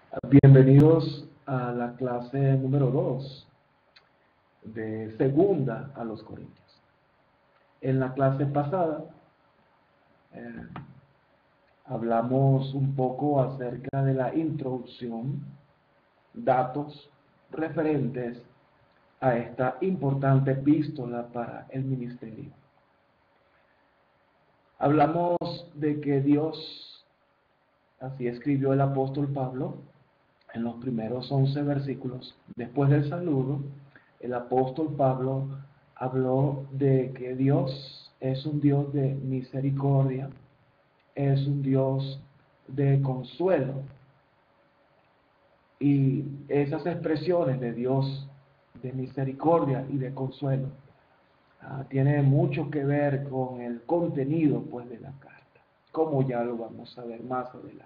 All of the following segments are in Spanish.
Bienvenidos a la clase número 2 de Segunda a los Corintios. En la clase pasada eh, hablamos un poco acerca de la introducción, datos referentes a esta importante epístola para el ministerio. Hablamos de que Dios, así escribió el apóstol Pablo, en los primeros 11 versículos, después del saludo, el apóstol Pablo habló de que Dios es un Dios de misericordia, es un Dios de consuelo. Y esas expresiones de Dios de misericordia y de consuelo tienen mucho que ver con el contenido pues, de la carta, como ya lo vamos a ver más adelante.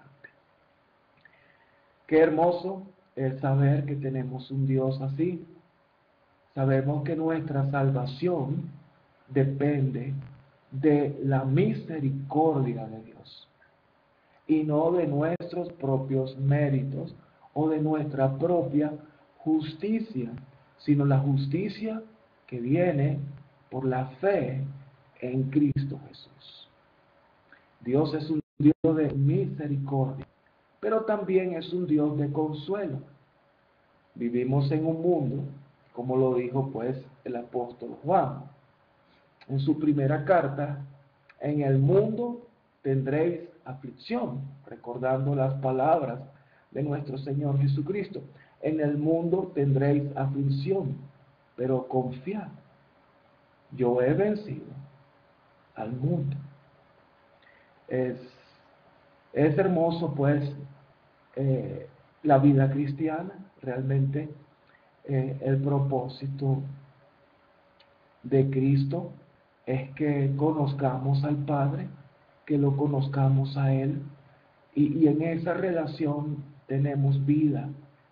Qué hermoso es saber que tenemos un Dios así. Sabemos que nuestra salvación depende de la misericordia de Dios y no de nuestros propios méritos o de nuestra propia justicia, sino la justicia que viene por la fe en Cristo Jesús. Dios es un Dios de misericordia, pero también es un Dios de consuelo. Vivimos en un mundo, como lo dijo pues el apóstol Juan en su primera carta: en el mundo tendréis aflicción, recordando las palabras de nuestro Señor Jesucristo. En el mundo tendréis aflicción, pero confiad, yo he vencido al mundo. Es hermoso pues la vida cristiana. Realmente el propósito de Cristo es que conozcamos al Padre, que lo conozcamos a Él, y en esa relación tenemos vida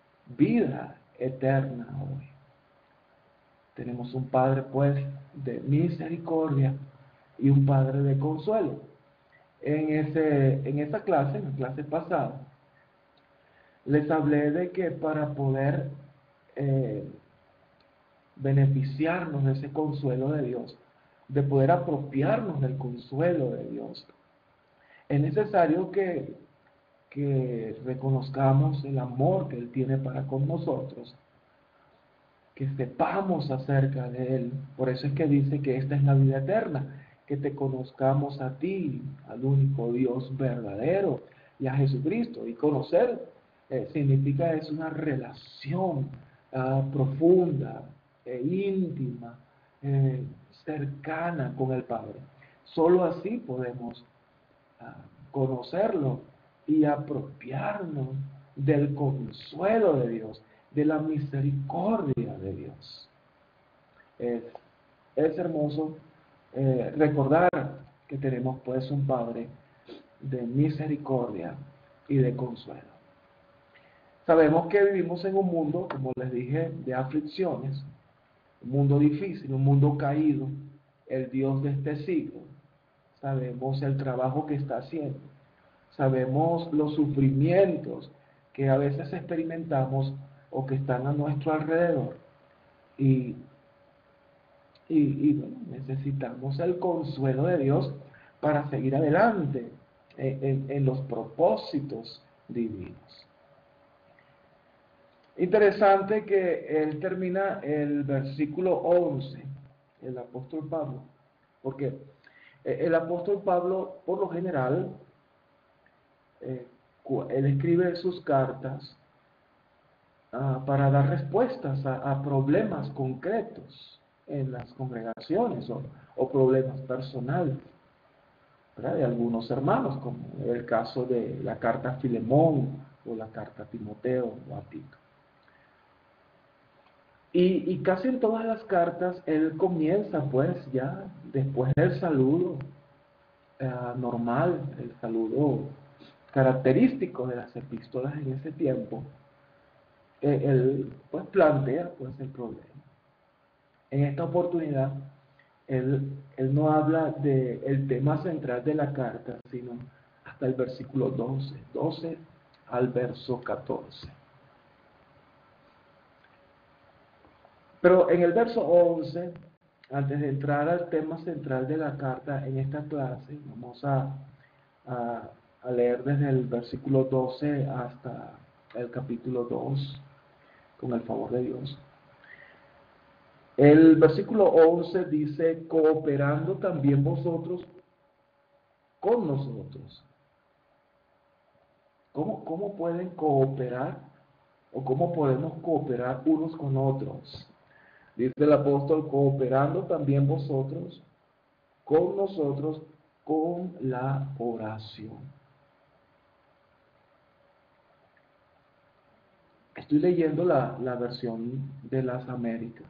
eterna hoy. Tenemos un Padre pues de misericordia y un Padre de consuelo. En esa clase, en la clase pasada, les hablé de que para poder beneficiarnos de ese consuelo de Dios, de poder apropiarnos del consuelo de Dios, es necesario que reconozcamos el amor que Él tiene para con nosotros, que sepamos acerca de Él. Por eso es que dice que esta es la vida eterna, que te conozcamos a ti, al único Dios verdadero, y a Jesucristo. Y conocer significa es una relación profunda, íntima, cercana con el Padre. Solo así podemos conocerlo y apropiarnos del consuelo de Dios, de la misericordia de Dios. Es hermoso recordar que tenemos pues un Padre de misericordia y de consuelo. Sabemos que vivimos en un mundo, como les dije, de aflicciones, un mundo difícil, un mundo caído. El Dios de este siglo, sabemos el trabajo que está haciendo, sabemos los sufrimientos que a veces experimentamos o que están a nuestro alrededor, y bueno, necesitamos el consuelo de Dios para seguir adelante en los propósitos divinos. Interesante que él termina el versículo 11, el apóstol Pablo, porque el apóstol Pablo, por lo general, él escribe sus cartas para dar respuestas a problemas concretos en las congregaciones o problemas personales, ¿verdad?, de algunos hermanos, como el caso de la carta a Filemón o la carta a Timoteo o a Tito. Y casi en todas las cartas él comienza pues ya después del saludo normal, el saludo característico de las epístolas en ese tiempo. Él pues plantea pues el problema. En esta oportunidad él no habla del tema central de la carta, sino hasta el versículo 12 al verso 14. Pero en el verso 11, antes de entrar al tema central de la carta en esta clase, vamos a leer desde el versículo 12 hasta el capítulo 2, con el favor de Dios. El versículo 11 dice, cooperando también vosotros con nosotros. ¿Cómo pueden cooperar o cómo podemos cooperar unos con otros? Dice el apóstol, cooperando también vosotros con nosotros con la oración. Estoy leyendo la versión de las Américas.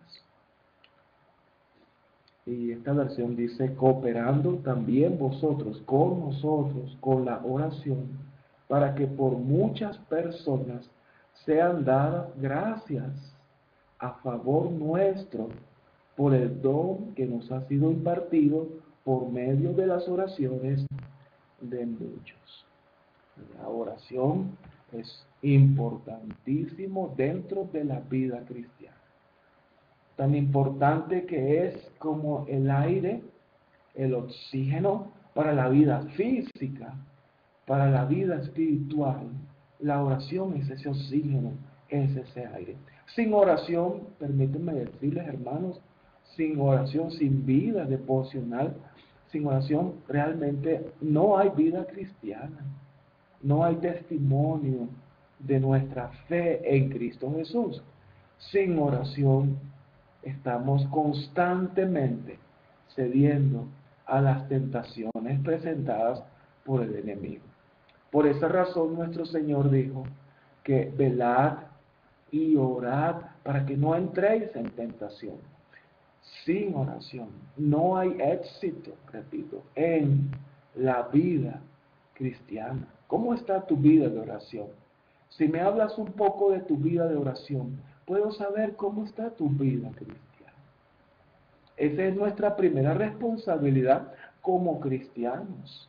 Y esta versión dice, cooperando también vosotros con nosotros con la oración, para que por muchas personas sean dadas gracias a favor nuestro por el don que nos ha sido impartido por medio de las oraciones de muchos. La oración es importantísimo dentro de la vida cristiana. Tan importante que es como el aire, el oxígeno para la vida física, para la vida espiritual. La oración es ese oxígeno, es ese aire. Sin oración, permítanme decirles, hermanos, sin oración, sin vida devocional, sin oración realmente no hay vida cristiana, no hay testimonio de nuestra fe en Cristo Jesús. Sin oración estamos constantemente cediendo a las tentaciones presentadas por el enemigo. Por esa razón nuestro Señor dijo que velad y orad para que no entréis en tentación. Sin oración no hay éxito, repito, en la vida cristiana. ¿Cómo está tu vida de oración? Si me hablas un poco de tu vida de oración, puedo saber cómo está tu vida cristiana. Esa es nuestra primera responsabilidad como cristianos.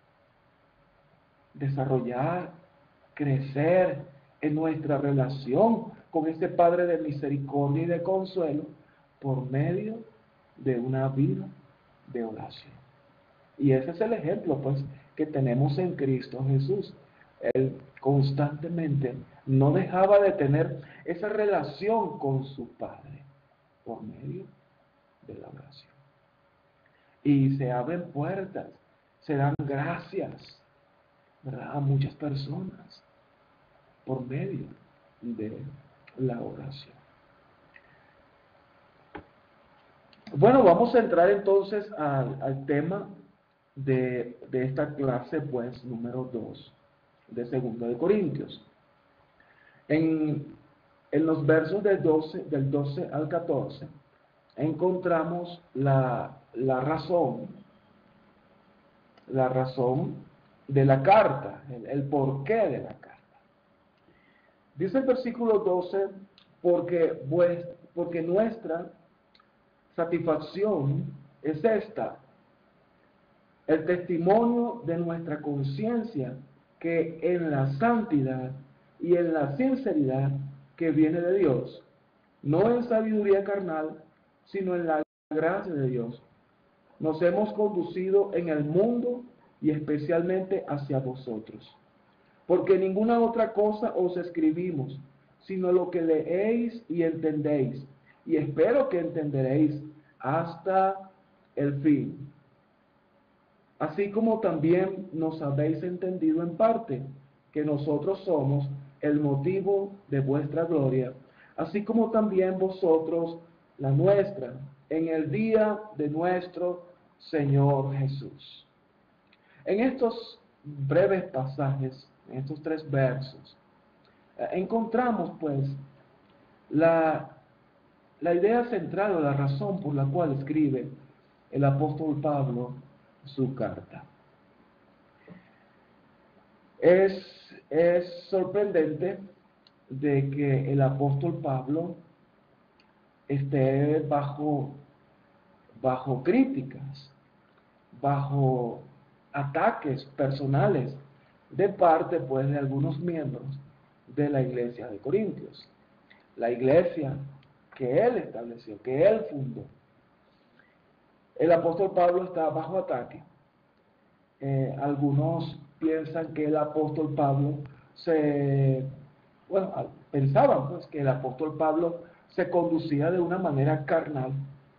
Desarrollar, crecer en nuestra relación con este Padre de misericordia y de consuelo por medio de una vida de oración. Y ese es el ejemplo, pues, que tenemos en Cristo Jesús. Él constantemente no dejaba de tener esa relación con su Padre por medio de la oración. Y se abren puertas, se dan gracias, ¿verdad?, a muchas personas por medio de la oración. Bueno, vamos a entrar entonces al tema de esta clase, pues, número 2 de 2 de Corintios. En los versos del 12 al 14, encontramos la razón de la carta, el porqué de la carta. Dice el versículo 12, porque nuestra satisfacción es esta, el testimonio de nuestra conciencia, que en la santidad y en la sinceridad que viene de Dios, no en sabiduría carnal, sino en la gracia de Dios, nos hemos conducido en el mundo y especialmente hacia vosotros. Porque ninguna otra cosa os escribimos, sino lo que leéis y entendéis, y espero que entenderéis hasta el fin. Así como también nos habéis entendido en parte, que nosotros somos el motivo de vuestra gloria, así como también vosotros la nuestra, en el día de nuestro Señor Jesús. En estos breves pasajes, en estos 3 versos, encontramos pues la idea central o la razón por la cual escribe el apóstol Pablo su carta. Es sorprendente de que el apóstol Pablo esté bajo críticas, bajo ataques personales de parte pues de algunos miembros de la iglesia de Corintios, la iglesia que él estableció, que él fundó. El apóstol Pablo está bajo ataque. Algunos piensan que el apóstol Pablo pensaban pues que el apóstol Pablo se conducía de una manera carnal,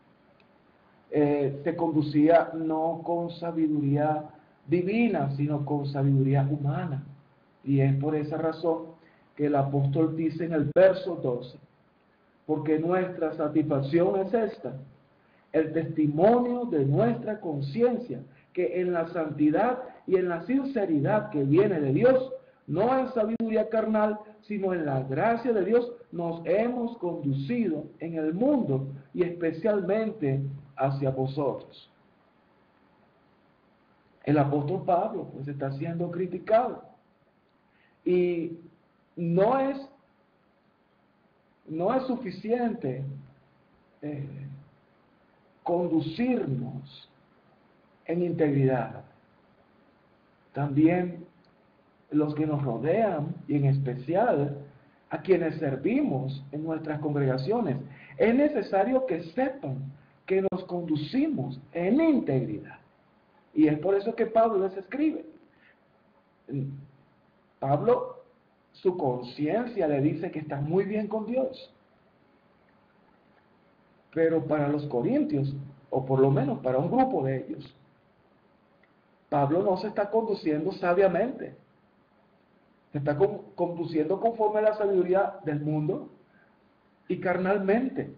se conducía no con sabiduría divina, sino con sabiduría humana. Y es por esa razón que el apóstol dice en el verso 12, porque nuestra satisfacción es esta, el testimonio de nuestra conciencia, que en la santidad y en la sinceridad que viene de Dios, no en sabiduría carnal, sino en la gracia de Dios, nos hemos conducido en el mundo y especialmente hacia vosotros. El apóstol Pablo pues está siendo criticado y no es suficiente conducirnos en integridad. También los que nos rodean, y en especial a quienes servimos en nuestras congregaciones, es necesario que sepan que nos conducimos en integridad. Y es por eso que Pablo les escribe. Pablo, su conciencia le dice que está muy bien con Dios. Pero para los corintios, o por lo menos para un grupo de ellos, Pablo no se está conduciendo sabiamente. Se está conduciendo conforme a la sabiduría del mundo y carnalmente.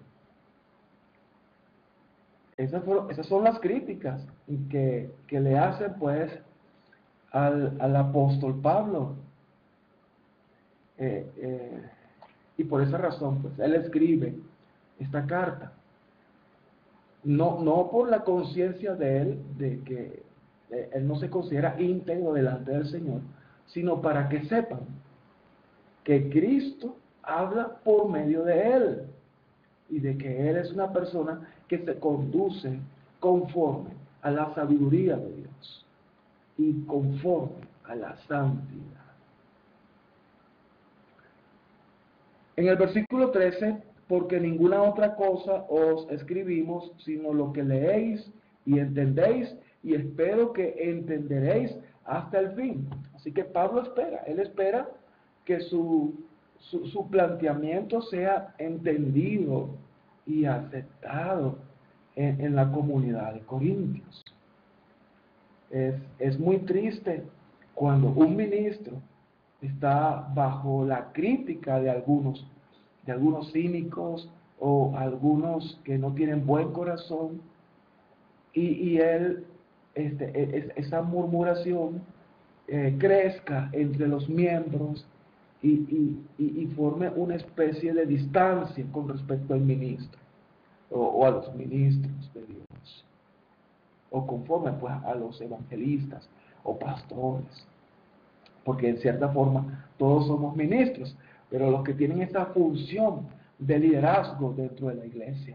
Esas son las críticas que le hacen pues al apóstol Pablo. Y por esa razón pues él escribe esta carta. No por la conciencia de él, de que él no se considera íntegro delante del Señor, sino para que sepan que Cristo habla por medio de él y de que él es una persona que se conduce conforme a la sabiduría de Dios y conforme a la santidad. En el versículo 13, porque ninguna otra cosa os escribimos, sino lo que leéis y entendéis, y espero que entenderéis hasta el fin. Así que Pablo él espera que su planteamiento sea entendido y aceptado en la comunidad de Corintios. Es muy triste cuando un ministro está bajo la crítica de algunos cínicos o algunos que no tienen buen corazón, y él, esa murmuración crezca entre los miembros y forme una especie de distancia con respecto al ministro o a los ministros de Dios, o conforme pues a los evangelistas o pastores, porque en cierta forma todos somos ministros, pero los que tienen esta función de liderazgo dentro de la iglesia.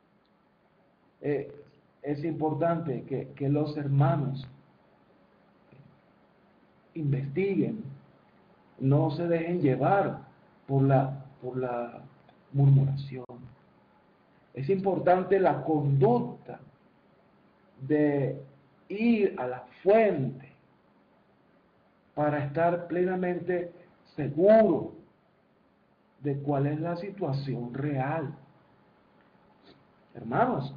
Es importante que los hermanos investiguen, no se dejen llevar por la murmuración. Es importante la conducta de ir a la fuente para estar plenamente seguro de cuál es la situación real. Hermanos,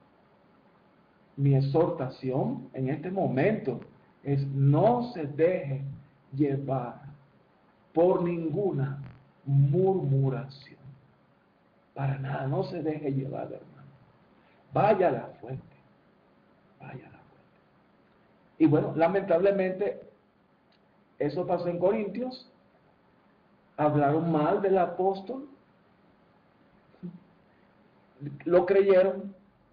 mi exhortación en este momento es: no se deje llevar por ninguna murmuración. Para nada, no se deje llevar, hermano. Vaya a la fuente. Vaya a la fuente. Y bueno, lamentablemente, eso pasó en Corintios. Hablaron mal del apóstol. Lo creyeron.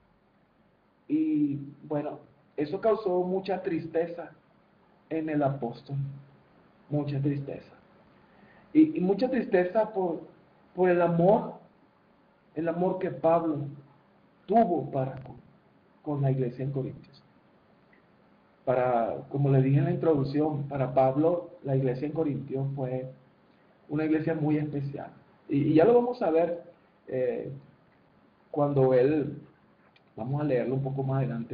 Y bueno, eso causó mucha tristeza en el apóstol. Mucha tristeza. Y mucha tristeza por el amor que Pablo tuvo para con la iglesia en Corintios. Como le dije en la introducción, para Pablo la iglesia en Corintios fue una iglesia muy especial. Y ya lo vamos a ver cuando vamos a leerlo un poco más adelante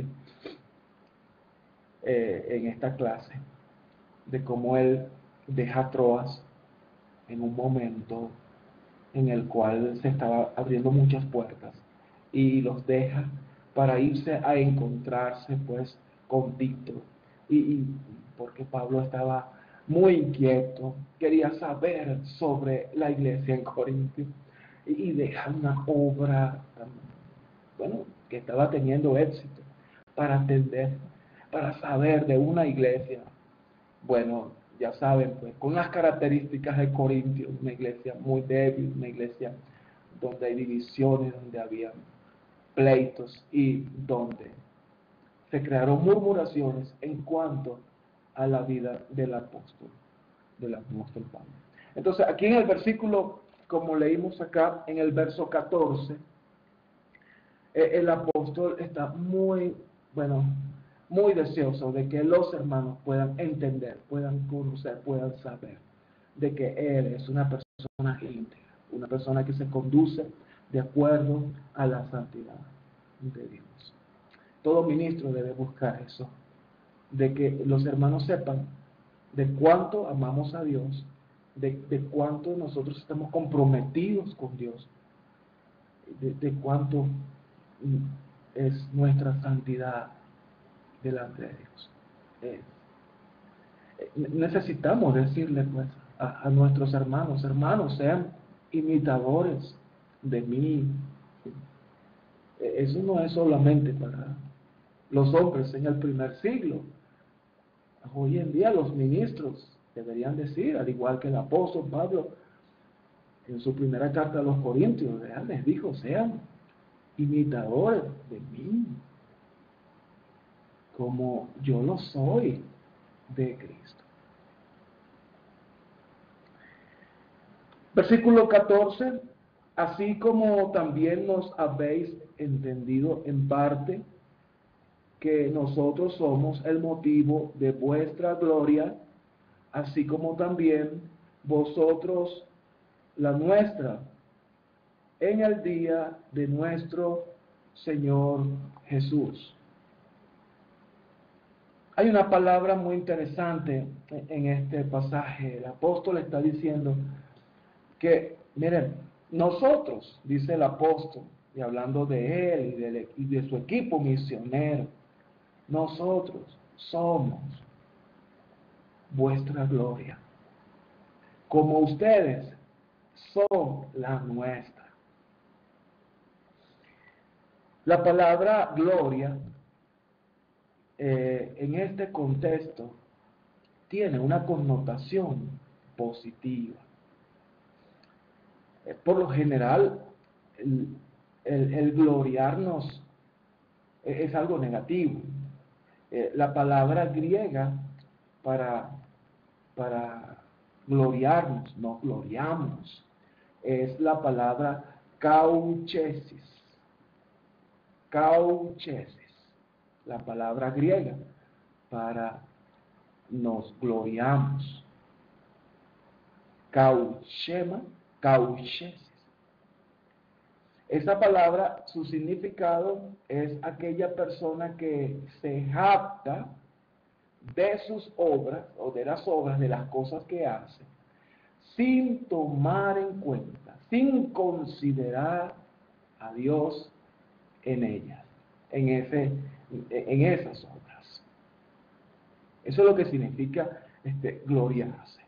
en esta clase, de cómo él deja Troas en un momento en el cual se estaba abriendo muchas puertas y los deja para irse a encontrarse pues con Tito y porque Pablo estaba muy inquieto, quería saber sobre la iglesia en Corintio y deja una obra, bueno, que estaba teniendo éxito para atender, para saber de una iglesia, bueno, ya saben, pues, con las características de Corintio, una iglesia muy débil, una iglesia donde hay divisiones, donde había pleitos y donde se crearon murmuraciones en cuanto a la vida del apóstol Pablo. Entonces, aquí en el versículo, como leímos acá, en el verso 14, el apóstol está muy deseoso de que los hermanos puedan entender, puedan conocer, puedan saber de que él es una persona íntegra, una persona que se conduce de acuerdo a la santidad de Dios. Todo ministro debe buscar eso, de que los hermanos sepan de cuánto amamos a Dios, de cuánto nosotros estamos comprometidos con Dios, de cuánto es nuestra santidad delante de Dios. Necesitamos decirle pues a nuestros hermanos, sean imitadores de mí. Eso no es solamente para los hombres en el primer siglo. Hoy en día los ministros deberían decir, al igual que el apóstol Pablo en su primera carta a los Corintios, les dijo, sean imitadores de mí, como yo lo soy de Cristo. Versículo 14, así como también nos habéis entendido en parte que nosotros somos el motivo de vuestra gloria, así como también vosotros la nuestra, en el día de nuestro Señor Jesús. Hay una palabra muy interesante en este pasaje. El apóstol está diciendo que, miren, nosotros, dice el apóstol, y hablando de él y de su equipo misionero, nosotros somos vuestra gloria, como ustedes son la nuestra. La palabra gloria en este contexto tiene una connotación positiva. Por lo general, el gloriarnos es algo negativo. La palabra griega para gloriarnos, nos gloriamos, es la palabra kauchesis. Kauchesis, la palabra griega para nos gloriamos. Kauchema, kauchesis. Esa palabra, su significado es aquella persona que se jacta de sus obras o de las obras, de las cosas que hace, sin tomar en cuenta, sin considerar a Dios en ellas, en esas obras. Eso es lo que significa gloriarse.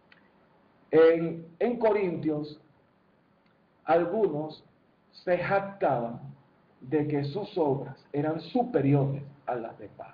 En Corintios, algunos se jactaban de que sus obras eran superiores a las de Pablo.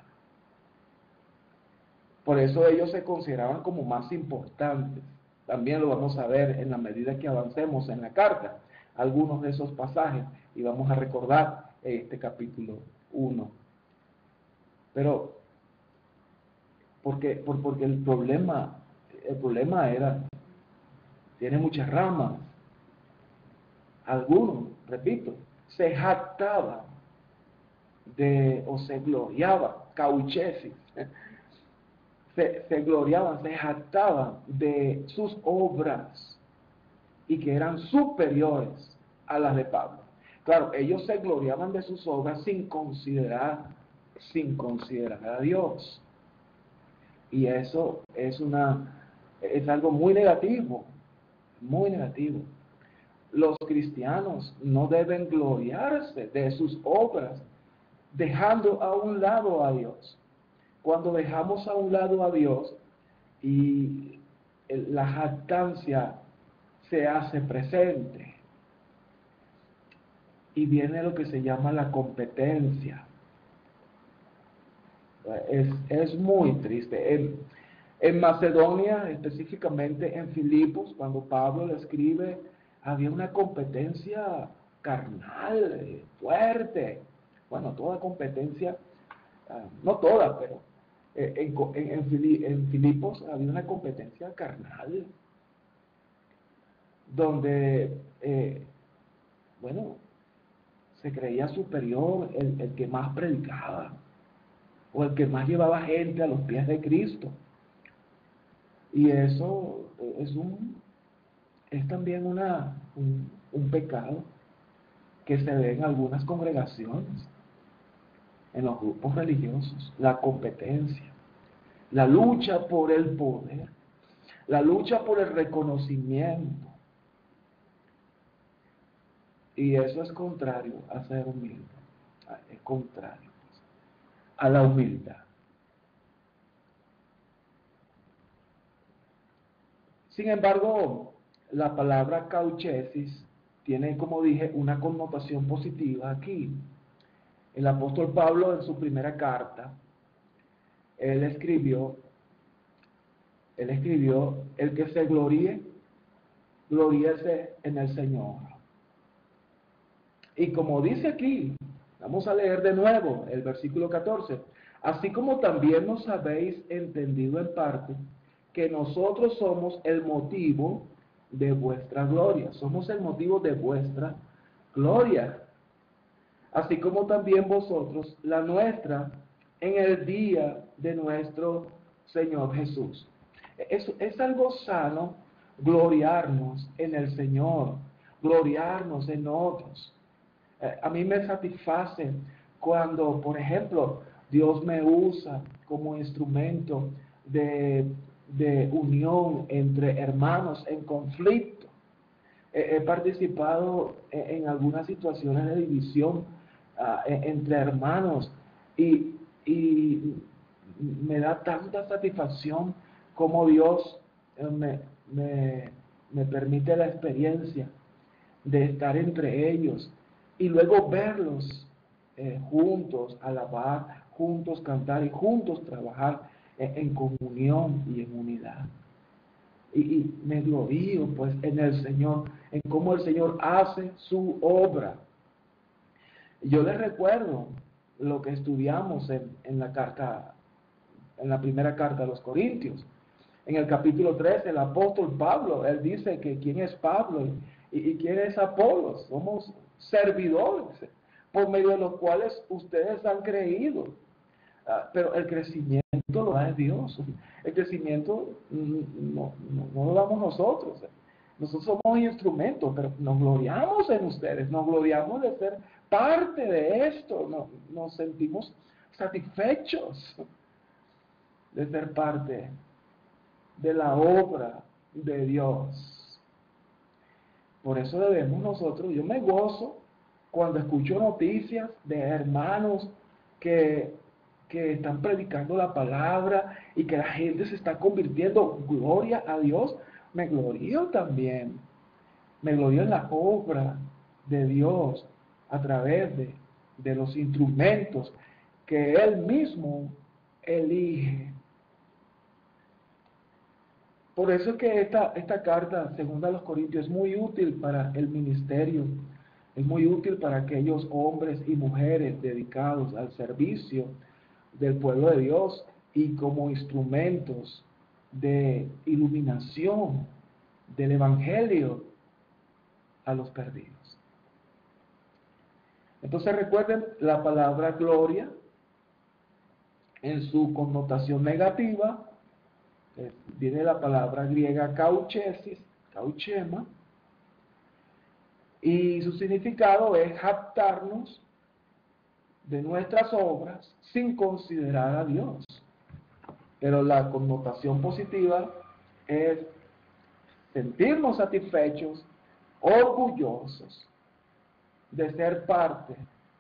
Por eso ellos se consideraban como más importantes. También lo vamos a ver en la medida que avancemos en la carta, algunos de esos pasajes, y vamos a recordar este capítulo 1. Pero, porque el problema era, tiene muchas ramas. Algunos, repito, se jactaban o se gloriaban, cauchesis, se gloriaban, se jactaban de sus obras y que eran superiores a las de Pablo. Claro, ellos se gloriaban de sus obras sin considerar a Dios. Y eso es algo muy negativo, muy negativo. Los cristianos no deben gloriarse de sus obras, dejando a un lado a Dios. Cuando dejamos a un lado a Dios y la jactancia se hace presente, y viene lo que se llama la competencia. Es muy triste. En Macedonia, específicamente en Filipos, cuando Pablo le escribe, había una competencia carnal, fuerte. Bueno, toda competencia, no toda, pero en Filipos había una competencia carnal, donde, bueno, se creía superior el que más predicaba, o el que más llevaba gente a los pies de Cristo. Y eso es también un pecado que se ve en algunas congregaciones, en los grupos religiosos, la competencia, la lucha por el poder, la lucha por el reconocimiento. Y eso es contrario a ser humilde, es contrario a la humildad. Sin embargo, la palabra cauchesis tiene, como dije, una connotación positiva aquí. El apóstol Pablo, en su primera carta, él escribió, el que se gloríe, gloríese en el Señor. Y como dice aquí, vamos a leer de nuevo el versículo 14, así como también nos habéis entendido en parte, que nosotros somos el motivo de vuestra gloria, somos el motivo de vuestra gloria, así como también vosotros la nuestra en el día de nuestro Señor Jesús. Es algo sano gloriarnos en el Señor, gloriarnos en otros. A mí me satisface cuando, por ejemplo, Dios me usa como instrumento de unión entre hermanos en conflicto. He participado en algunas situaciones de división entre hermanos y me da tanta satisfacción como Dios me permite la experiencia de estar entre ellos y luego verlos juntos alabar, juntos cantar y juntos trabajar en comunión y en unidad. Y me glorío pues en el Señor, en cómo el Señor hace su obra. Yo les recuerdo lo que estudiamos en la primera carta a los Corintios. En el capítulo 3, el apóstol Pablo, él dice que quién es Pablo y quién es Apolos. Somos servidores por medio de los cuales ustedes han creído. Pero el crecimiento lo da Dios. El crecimiento no lo damos nosotros. Nosotros somos instrumentos, pero nos gloriamos en ustedes, nos gloriamos de ser parte de esto, nos sentimos satisfechos de ser parte de la obra de Dios. Por eso debemos nosotros, yo me gozo cuando escucho noticias de hermanos que están predicando la palabra y que la gente se está convirtiendo. Gloria a Dios. Me glorío también. Me glorío en la obra de Dios a través de los instrumentos que Él mismo elige. Por eso es que esta carta, segunda a los Corintios, es muy útil para el ministerio. Es muy útil para aquellos hombres y mujeres dedicados al servicio del pueblo de Dios y como instrumentos de iluminación del Evangelio a los perdidos. Entonces recuerden la palabra gloria en su connotación negativa, viene la palabra griega kauchesis, kauchema, y su significado es jactarnos de nuestras obras sin considerar a Dios. Pero la connotación positiva es sentirnos satisfechos, orgullosos de ser parte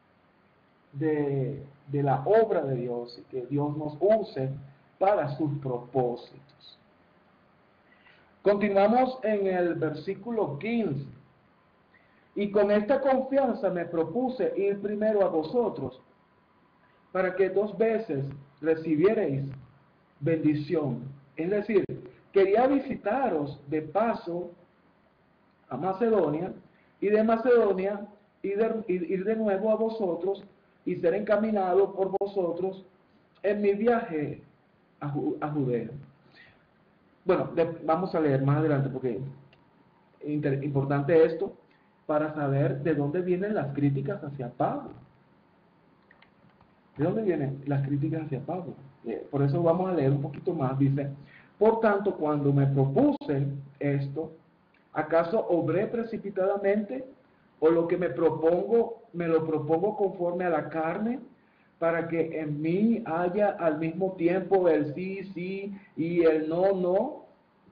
de la obra de Dios y que Dios nos use para sus propósitos. Continuamos en el versículo 15. Y con esta confianza me propuse ir primero a vosotros, para que 2 veces recibierais bendición. Es decir, quería visitaros de paso a Macedonia, y de Macedonia ir de nuevo a vosotros y ser encaminado por vosotros en mi viaje a Judea. Bueno, vamos a leer más adelante porque es importante esto para saber de dónde vienen las críticas hacia Pablo. ¿De dónde vienen las críticas hacia Pablo? Por eso vamos a leer un poquito más. Dice, por tanto, cuando me propuse esto, ¿acaso obré precipitadamente? ¿O lo que me lo propongo conforme a la carne? Para que en mí haya al mismo tiempo el sí, sí y el no, no.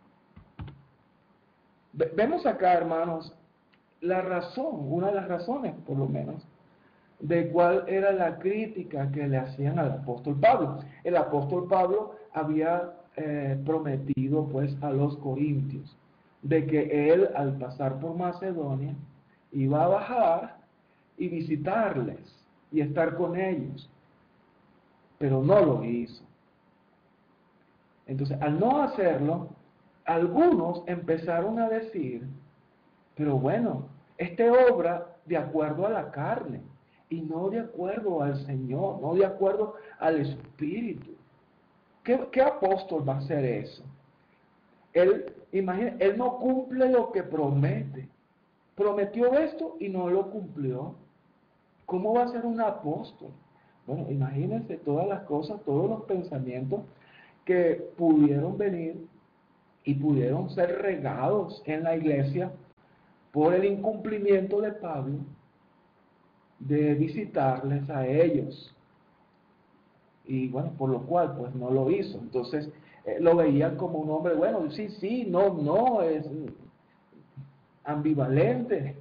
Vemos acá, hermanos, la razón, una de las razones, por lo menos, de cuál era la crítica que le hacían al apóstol Pablo. El apóstol Pablo había prometido pues a los corintios de que él, al pasar por Macedonia, iba a bajar y visitarles y estar con ellos, pero no lo hizo. Entonces, al no hacerlo, algunos empezaron a decir, pero bueno, este obra de acuerdo a la carne y no de acuerdo al Señor, no de acuerdo al Espíritu. ¿Qué apóstol va a hacer eso? Él no cumple lo que promete. Prometió esto y no lo cumplió. ¿Cómo va a ser un apóstol? Bueno, imagínense todas las cosas, todos los pensamientos que pudieron venir y pudieron ser regados en la iglesia por el incumplimiento de Pablo de visitarles a ellos. Y bueno, por lo cual pues no lo hizo. Entonces lo veían como un hombre, bueno, sí, sí, no, no, es ambivalente.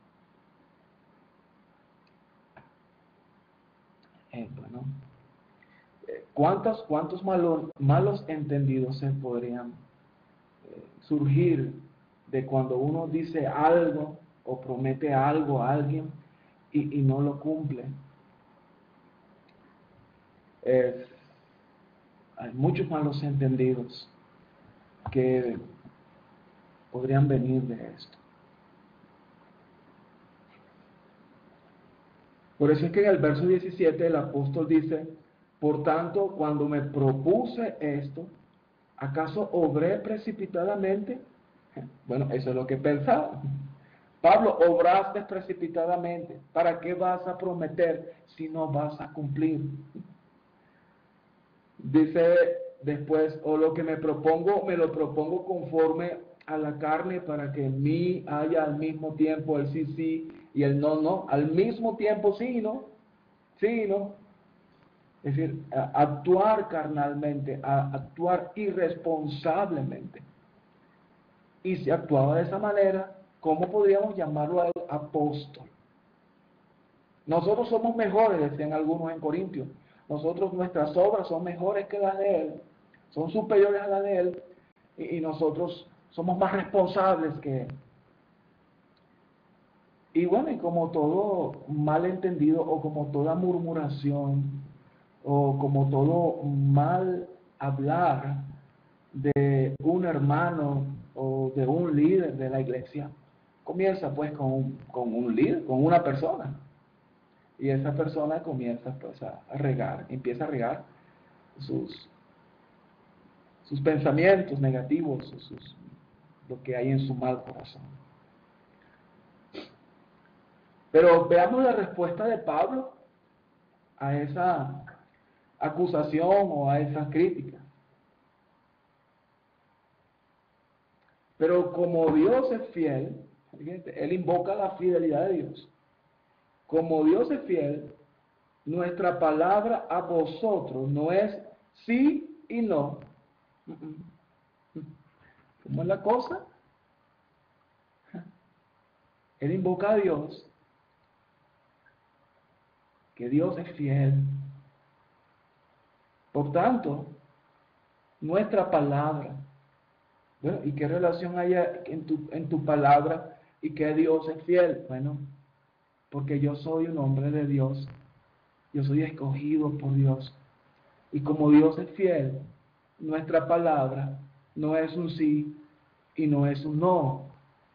Bueno, ¿cuántos malos entendidos se podrían surgir de cuando uno dice algo o promete algo a alguien y no lo cumple? Hay muchos malos entendidos que podrían venir de esto. Por eso es que en el verso 17 el apóstol dice, por tanto, cuando me propuse esto, ¿acaso obré precipitadamente? Bueno, eso es lo que pensaba. Pablo, obraste precipitadamente. ¿Para qué vas a prometer si no vas a cumplir? Dice después, o lo que me lo propongo conforme a la carne para que en mí haya al mismo tiempo el sí, sí y el no, no. Al mismo tiempo sí, no. Sí, no. Es decir, actuar carnalmente, actuar irresponsablemente. Y si actuaba de esa manera, ¿cómo podríamos llamarlo al apóstol? Nosotros somos mejores, decían algunos en Corintios. Nuestras obras son mejores que las de él, son superiores a las de él, y nosotros somos más responsables que él. Y bueno, y como todo malentendido, o como toda murmuración, o como todo mal hablar de un hermano o de un líder de la iglesia, comienza pues con un líder, con una persona. Y esa persona comienza pues empieza a regar sus pensamientos negativos, lo que hay en su mal corazón. Pero veamos la respuesta de Pablo a esa acusación o a esas críticas. Pero como Dios es fiel, fíjate, Él invoca la fidelidad de Dios. Como Dios es fiel, nuestra palabra a vosotros no es sí y no. ¿Cómo es la cosa? Él invoca a Dios, que Dios es fiel. Por tanto, nuestra palabra, bueno, ¿y qué relación hay en tu palabra y que Dios es fiel? Bueno, porque yo soy un hombre de Dios, yo soy escogido por Dios. Y como Dios es fiel, nuestra palabra no es un sí y no es un no.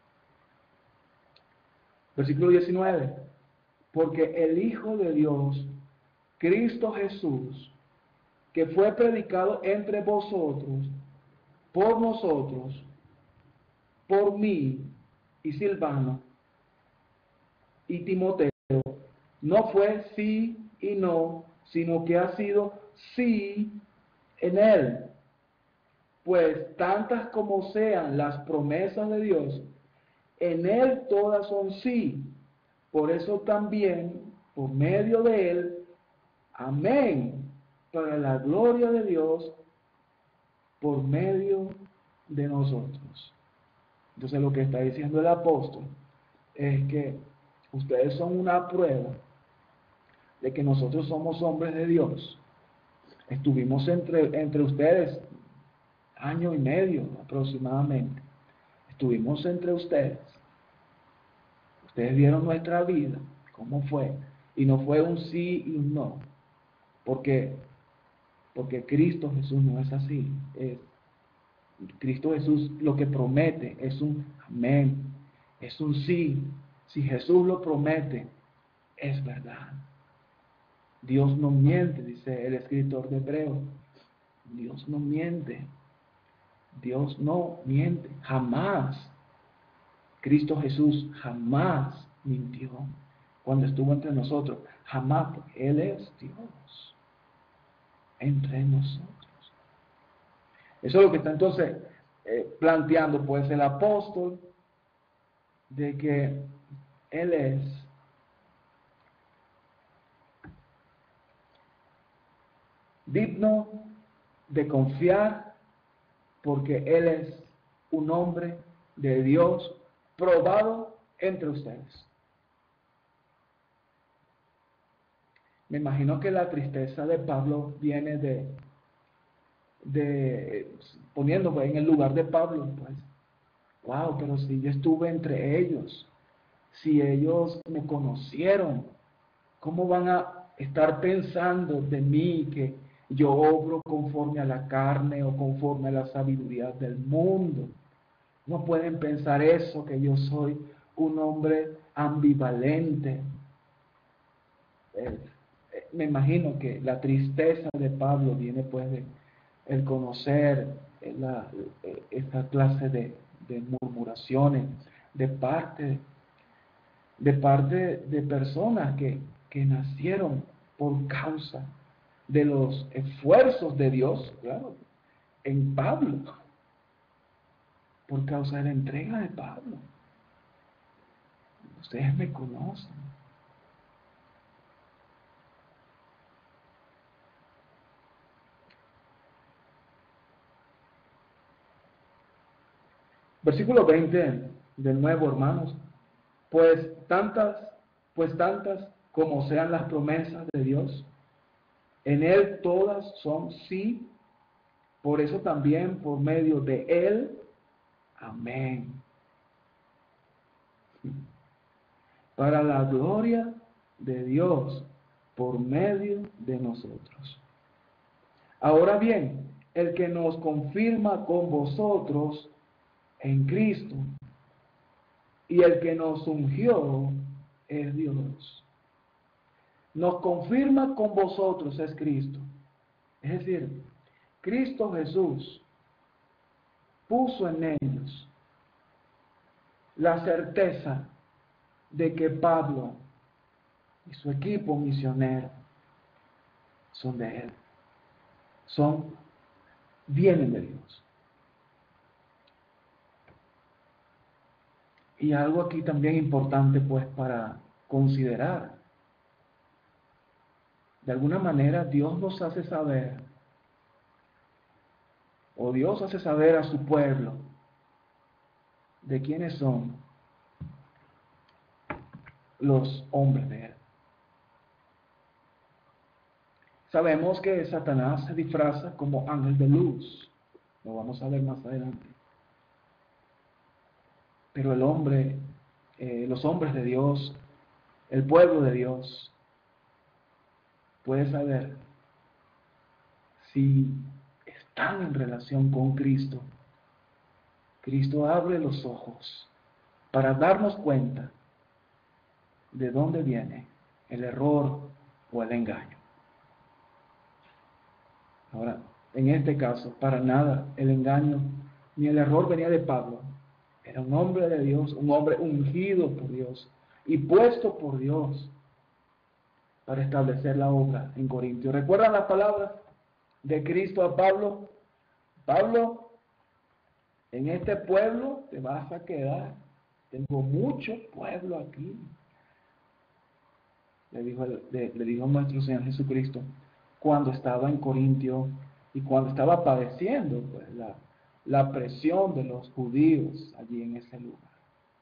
Versículo 19. Porque el Hijo de Dios, Cristo Jesús, que fue predicado entre vosotros, por nosotros, por mí y Silvano y Timoteo, no fue sí y no, sino que ha sido sí en él. Pues tantas como sean las promesas de Dios, en él todas son sí. Por eso también, por medio de él, amén, para la gloria de Dios, por medio de nosotros. Entonces lo que está diciendo el apóstol es que ustedes son una prueba de que nosotros somos hombres de Dios. Estuvimos entre ustedes año y medio aproximadamente. Estuvimos entre ustedes. Ustedes vieron nuestra vida, cómo fue. Y no fue un sí y un no. Porque Cristo Jesús no es así. Cristo Jesús lo que promete es un amén, es un sí. Si Jesús lo promete, es verdad. Dios no miente, dice el escritor de Hebreos. Dios no miente. Dios no miente, jamás. Cristo Jesús jamás mintió cuando estuvo entre nosotros. Jamás, porque Él es Dios entre nosotros. Eso es lo que está entonces planteando pues el apóstol, de que Él es digno de confiar porque Él es un hombre de Dios probado entre ustedes. Me imagino que la tristeza de Pablo viene poniéndome en el lugar de Pablo, pues, wow, pero si yo estuve entre ellos, si ellos me conocieron, ¿cómo van a estar pensando de mí que yo obro conforme a la carne o conforme a la sabiduría del mundo? No pueden pensar eso, que yo soy un hombre ambivalente. Me imagino que la tristeza de Pablo viene pues de el conocer esta clase de murmuraciones de parte de personas que nacieron por causa de los esfuerzos de Dios, claro, en Pablo, por causa de la entrega de Pablo. Ustedes me conocen. Versículo 20, de nuevo, hermanos. Pues tantas como sean las promesas de Dios, en Él todas son sí, por eso también por medio de Él, amén. Para la gloria de Dios, por medio de nosotros. Ahora bien, el que nos confirma con vosotros en Cristo, y el que nos ungió es Dios. Nos confirma con vosotros es Cristo. Es decir, Cristo Jesús puso en ellos la certeza de que Pablo y su equipo misionero son de Él. vienen de Dios. Y algo aquí también importante pues para considerar. De alguna manera Dios nos hace saber, o Dios hace saber a su pueblo, de quiénes son los hombres de Él. Sabemos que Satanás se disfraza como ángel de luz, lo vamos a ver más adelante. Pero el hombre, los hombres de Dios, el pueblo de Dios, puede saber si están en relación con Cristo. Cristo abre los ojos para darnos cuenta de dónde viene el error o el engaño. Ahora, en este caso, para nada el engaño ni el error venía de Pablo. Era un hombre de Dios, un hombre ungido por Dios y puesto por Dios para establecer la obra en Corintios. ¿Recuerdan las palabras de Cristo a Pablo? Pablo, en este pueblo te vas a quedar. Tengo mucho pueblo aquí. Le dijo nuestro Señor Jesucristo cuando estaba en Corintio y cuando estaba padeciendo pues, la presión de los judíos allí en ese lugar.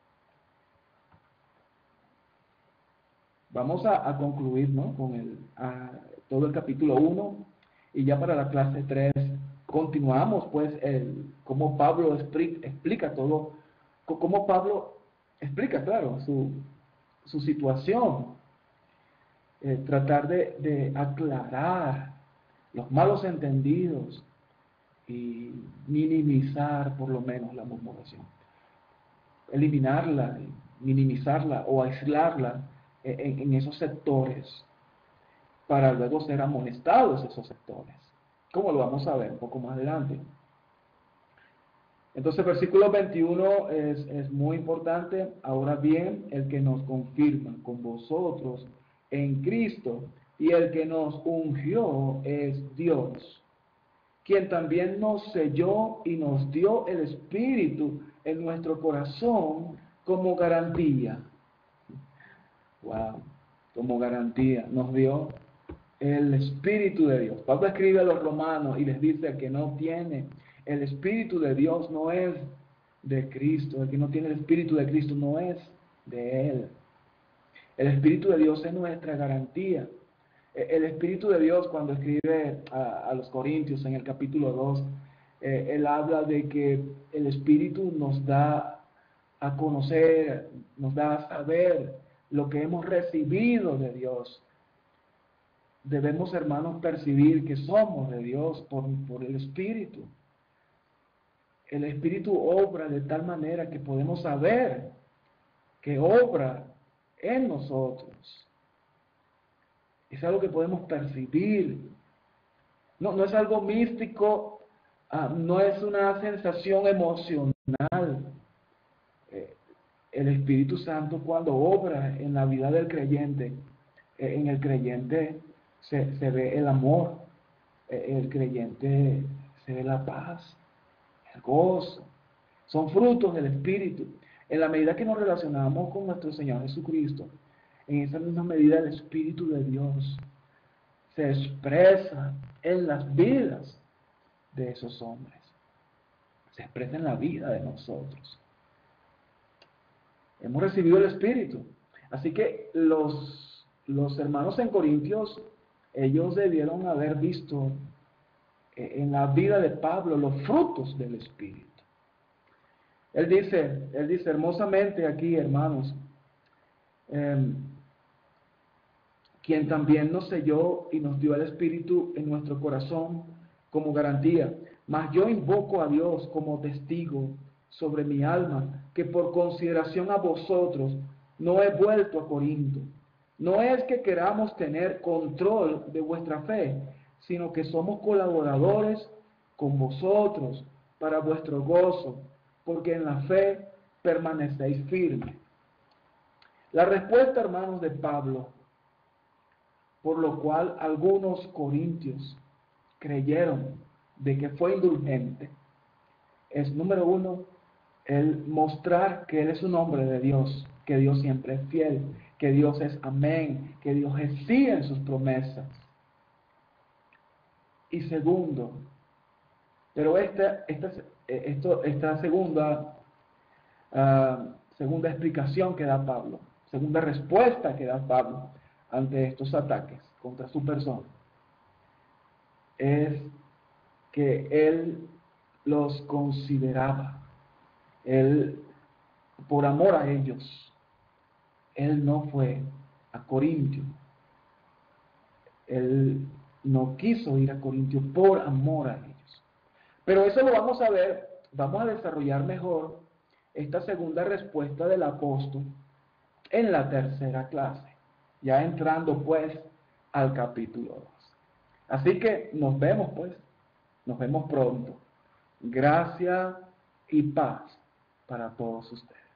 Vamos a concluir, ¿no?, con todo el capítulo 1 y ya para la clase 3 continuamos pues cómo Pablo explica todo, cómo Pablo explica, claro, su situación. Tratar de aclarar los malos entendidos y minimizar por lo menos la murmuración. Eliminarla, minimizarla o aislarla en esos sectores para luego ser amonestados esos sectores, como lo vamos a ver un poco más adelante. Entonces, versículo 21 es muy importante. Ahora bien, el que nos confirma con vosotros en Cristo y el que nos ungió es Dios, quien también nos selló y nos dio el Espíritu en nuestro corazón como garantía. Wow, como garantía nos dio el Espíritu de Dios. Pablo escribe a los romanos y les dice que no tiene el Espíritu de Dios, no es de Cristo. El que no tiene el Espíritu de Cristo no es de Él. El Espíritu de Dios es nuestra garantía. El Espíritu de Dios, cuando escribe a los Corintios en el capítulo 2, él habla de que el Espíritu nos da a conocer, nos da a saber lo que hemos recibido de Dios. Debemos, hermanos, percibir que somos de Dios por el Espíritu. El Espíritu obra de tal manera que podemos saber que obra en nosotros. Es algo que podemos percibir. No es algo místico, no es una sensación emocional. El Espíritu Santo, cuando obra en la vida del creyente, en el creyente se ve el amor, el creyente se ve la paz, el gozo. Son frutos del Espíritu. En la medida que nos relacionamos con nuestro Señor Jesucristo, en esa misma medida el Espíritu de Dios se expresa en las vidas de esos hombres. Se expresa en la vida de nosotros. Hemos recibido el Espíritu. Así que los hermanos en Corintios, ellos debieron haber visto en la vida de Pablo los frutos del Espíritu. Él dice hermosamente aquí, hermanos, quien también nos selló y nos dio el Espíritu en nuestro corazón como garantía. Mas yo invoco a Dios como testigo sobre mi alma, que por consideración a vosotros no he vuelto a Corinto. No es que queramos tener control de vuestra fe, sino que somos colaboradores con vosotros para vuestro gozo, porque en la fe permanecéis firmes. La respuesta, hermanos, de Pablo, por lo cual algunos corintios creyeron de que fue indulgente es, número uno, el mostrar que Él es un hombre de Dios, que Dios siempre es fiel, que Dios es amén, que Dios es sí en sus promesas. Y segundo, pero esta segunda explicación que da Pablo, segunda respuesta que da Pablo ante estos ataques contra su persona, es que él los consideraba, él, por amor a ellos, él no fue a Corintio, él no quiso ir a Corintio por amor a ellos. Pero eso lo vamos a ver, vamos a desarrollar mejor esta segunda respuesta del apóstol en la tercera clase, ya entrando pues al capítulo 2. Así que nos vemos pues, nos vemos pronto. Gracia y paz para todos ustedes.